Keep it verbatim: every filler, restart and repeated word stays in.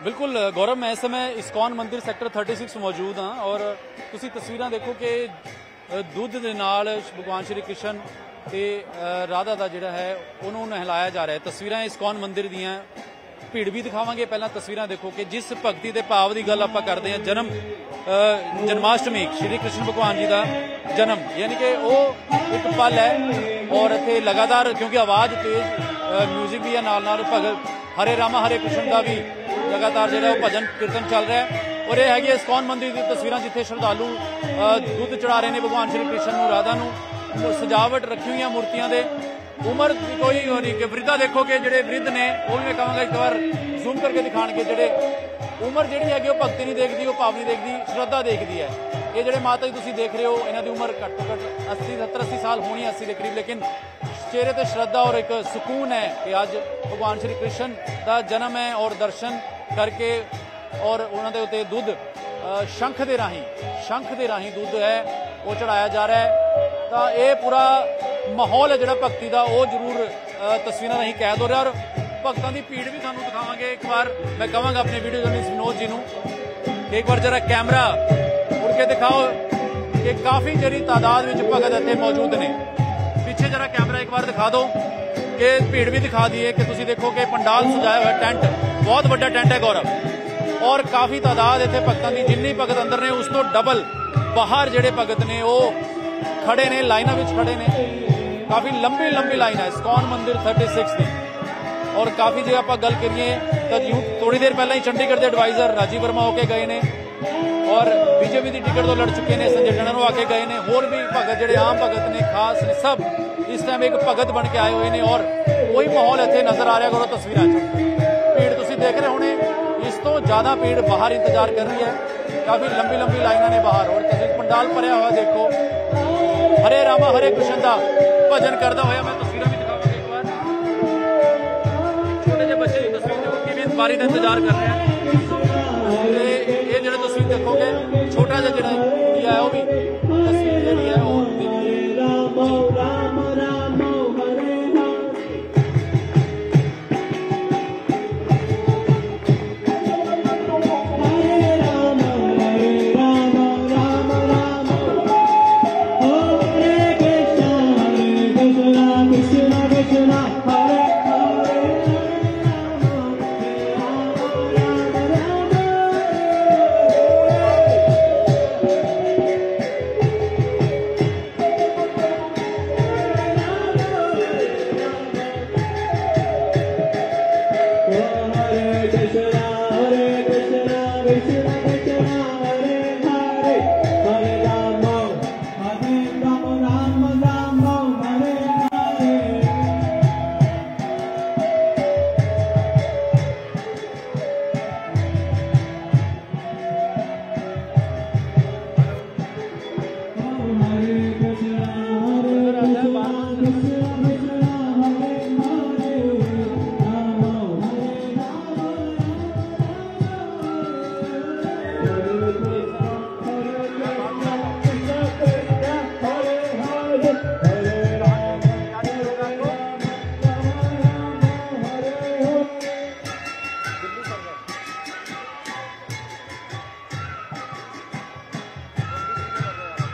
बिल्कुल गौरव, मैं इस समय इस्कॉन मंदिर सैक्टर छत्तीस मौजूद हाँ और तुसी तस्वीरां देखो कि दुध दे नाल भगवान श्री कृष्ण ते राधा दा जिहड़ा है उन्होंने नहलाया जा रहा है। तस्वीरां इस्कॉन मंदिर दियां, भीड़ भी दिखावांगे। पहला तस्वीरां देखो कि जिस भगती ते भाव की गल आपां करदे हां, जन्म जन्माष्टमी श्री कृष्ण भगवान जी का जन्म, यानी कि वो एक पल है और इत्थे लगातार क्योंकि आवाज़ तेज म्यूजिक भी है, नाल नाल भगत हरे रामा हरे कृष्ण का भी लगातार जो भजन कीर्तन चल रहा है। और यह है इस्कॉन मंदिर की तस्वीर जिथे श्रद्धालु दुध चढ़ा रहे हैं भगवान श्री कृष्ण राधा नूं, सजावट रखी हुई मूर्तियां दे। उम्र कोई नहीं कि वृद्धा देखो कि जेडे वृद्ध ने वो भी मैं कहूँगा एक बार जूम करके दिखाने जेडे उम्र जी है भगती नहीं देखती, वो भाव नहीं देखती, श्रद्धा देखती है। ये जेडे माता जी तुम देख रहे हो, इन्हों की उम्र घट तो घट अस्सी सत्तर अस्सी साल होनी है, अस्सी के करीब, लेकिन चेहरे पर श्रद्धा और एक सुकून है कि अज भगवान श्री कृष्ण का जन्म है और दर्शन करके और उन्होंने उत्ते दुध शंख के राही शंख के राही दुध है वो चढ़ाया जा रहा है। तो ये पूरा माहौल है जोड़ा भगती का, वो जरूर तस्वीर राही कैद हो रहा। और भगतों की भीड़ भी थानू दिखावांगे। एक बार मैं कहवांगा अपने वीडियो जर्नलिस्ट विनोद जी नूं एक बार जरा कैमरा उड़ के दिखाओ कि काफ़ी जरी तादाद में भगत इत्थे मौजूद ने। पीछे जरा कैमरा एक बार दिखा दो कि भीड़ भी दिखा दी है कि तुम देखो कि पंडाल सजाया हुआ टेंट, बहुत बड़ा टेंट है गौरव, और काफ़ी तादाद इतने भगतों की, जिन्नी भगत अंदर ने उस तो डबल बाहर जोड़े भगत ने वो खड़े ने, लाइनों में खड़े ने। काफ़ी लंबी लंबी लाइन है इस्कॉन मंदिर छत्तीस की। और काफ़ी जो आप गल करिए तो यूं थोड़ी देर पहले ही चंडीगढ़ के एडवाइजर राजीव वर्मा होके गए ने और बीजेपी की टिकट तो लड़ चुके हैं, संजय टंडन आके गए ने, होर भी भगत जोड़े आम भगत ने खास ने, सब इस टाइम एक भगत बन के आए हुए हैं। और वही माहौल इतने नजर आ रहा करो तस्वीरों भीड़ तुम देख रहे होने, इस तो ज्यादा भीड़ बाहर इंतजार कर रही है। काफी लंबी लंबी लाइना ने बाहर, और पंडाल भरया हुआ देखो, हरे रामा हरे कृष्ण का भजन करता हुआ। मैं तस्वीर भी दिखाऊंगा एक बार, छोटे जो बच्चे की तस्वीर देखो कि बारी का इंतजार कर रहे हैं। ये जो तस्वीर देखोगे छोटा सा जो है वो भी तस्वीर जी है वो Hare